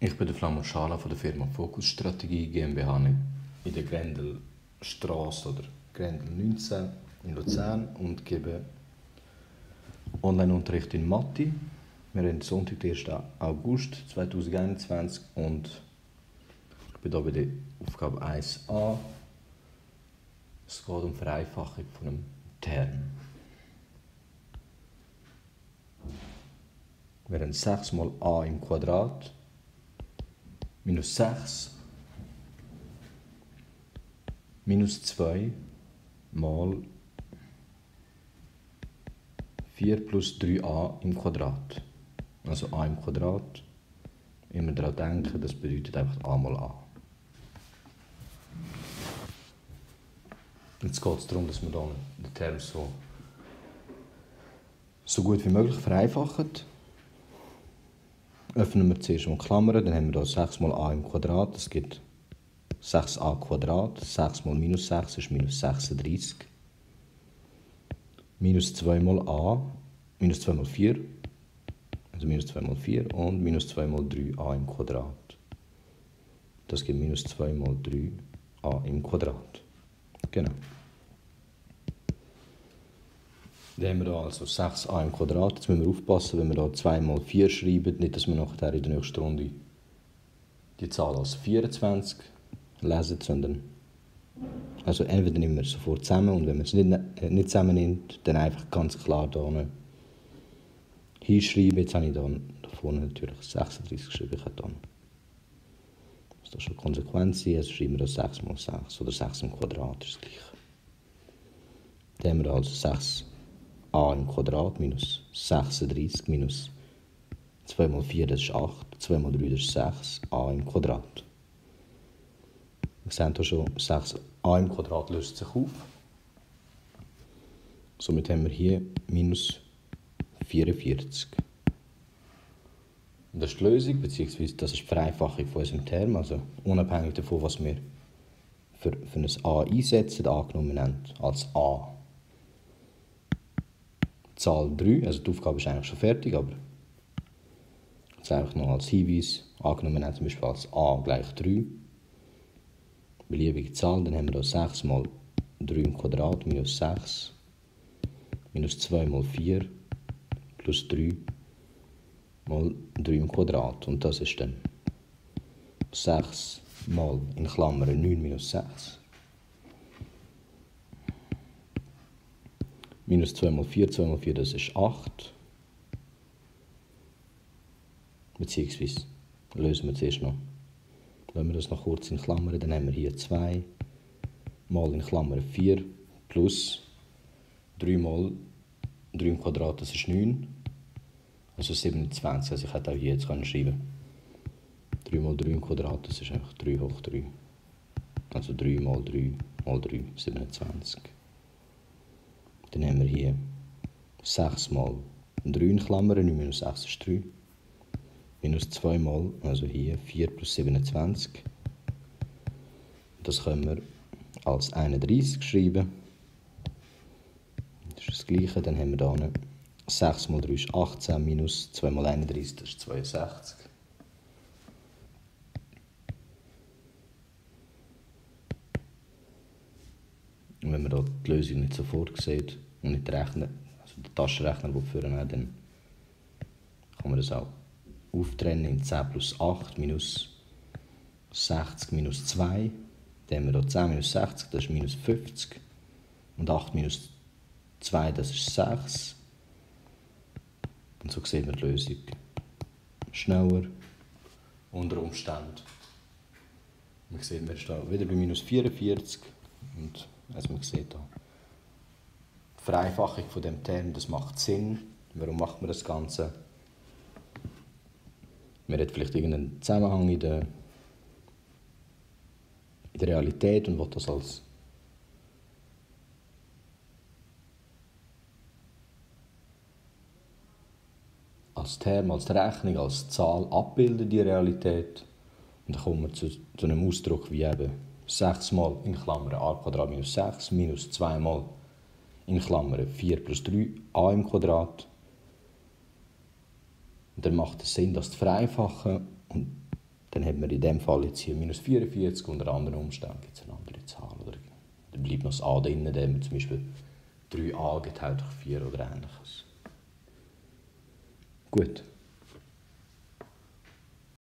Ich bin der Flammo Schala von der Firma Focus Strategie GmbH in der Grendelstraße oder Grendel 19 in Luzern und gebe Online-Unterricht in Mathe. Wir haben Sonntag, den 1. August 2021 und ich bin hier bei der Aufgabe 1a. Es geht um Vereinfachung von einem Term. Wir haben 6 mal a im Quadrat minus 6 minus 2 mal 4 plus 3a im Quadrat. Also a im Quadrat. Immer daran denken, das bedeutet einfach a mal a. Jetzt geht es darum, dass wir hier den Term so gut wie möglich vereinfachen. Öffnen wir zuerst mal Klammern, dann haben wir hier 6 mal a im Quadrat, das gibt 6a Quadrat, 6 mal minus 6 ist minus 36. Minus 2 mal a, minus 2 mal 4, also minus 2 mal 4 und minus 2 mal 3a im Quadrat. Das gibt minus 2 mal 3a im Quadrat. Genau. Dann haben wir hier also 6a im Quadrat. Jetzt müssen wir aufpassen, wenn wir hier 2 mal 4 schreiben, nicht, dass wir nachher in der nächsten Runde die Zahl als 24 lesen, sondern also entweder nehmen wir es sofort zusammen und wenn man es nicht zusammen nimmt, dann einfach ganz klar hier hinschreiben. Jetzt habe ich da vorne natürlich 36 geschrieben. Ich habe muss das schon konsequent sein, also schreiben wir hier 6 mal 6 oder 6 im Quadrat, ist das gleiche. Dann haben wir also 6a im Quadrat minus 36 minus 2 mal 4, das ist 8, 2 mal 3, das ist 6, a im Quadrat. Wir sehen hier schon, 6a im Quadrat löst sich auf. Somit haben wir hier minus 44. Und das ist die Lösung, beziehungsweise das ist die Vereinfachung von unserem Term, also unabhängig davon, was wir für ein a einsetzen, angenommen wir nehmen als a Zahl 3, also die Aufgabe ist eigentlich schon fertig, aber jetzt einfach noch als Hinweis, angenommen wir nehmen zum Beispiel als a gleich 3, beliebige Zahl, dann haben wir hier 6 mal 3 im Quadrat minus 6 minus 2 mal 4 plus 3 mal 3 im Quadrat. Und das ist dann 6 mal in Klammern 9 minus 6 minus 2 mal 4, 2 mal 4, das ist 8. Beziehungsweise lösen wir zuerst noch. Wenn wir das noch kurz in Klammern, dann haben wir hier 2 mal in Klammern 4 plus 3 mal 3 im Quadrat, das ist 9. Also 27, also ich hätte auch hier jetzt schreiben 3 mal 3 im Quadrat, das ist einfach 3 hoch 3. Also 3 mal 3 mal 3, 27. Dann haben wir hier 6 mal 3 in Klammern, 9 minus 6 ist 3. Minus 2 mal, also hier 4 plus 27. Das können wir als 31 schreiben. Das ist das Gleiche. Dann haben wir hier 6 mal 3 ist 18, minus 2 mal 31, das ist 62. Und wenn man hier die Lösung nicht sofort sieht und nicht rechnet, also den Taschenrechner führen, dann kann man das auch auftrennen in 10 plus 8 minus 60 minus 2. Dann haben wir hier 10 minus 60, das ist minus 50. Und 8 minus 2, das ist 6. Und so sehen wir die Lösung schneller, unter Umständen. Man sieht, wir stehen wieder bei minus 44. Und also man sieht hier, die Vereinfachung von dem Term, das macht Sinn. Warum macht man das Ganze? Man hat vielleicht irgendeinen Zusammenhang in der Realität und will das als Term, als Rechnung, als Zahl abbilden, die Realität. Und dann kommen wir zu einem Ausdruck wie eben 6 mal in Klammern a Quadrat minus 6 minus 2 mal in Klammern 4 plus 3 a im Quadrat. Und dann macht es Sinn, das zu vereinfachen und dann hat man in dem Fall jetzt hier minus 44, unter anderen Umständen gibt es eine andere Zahl. Oder dann bleibt noch das a drin, dann haben wir zum Beispiel 3a geteilt durch 4 oder ähnliches. Gut.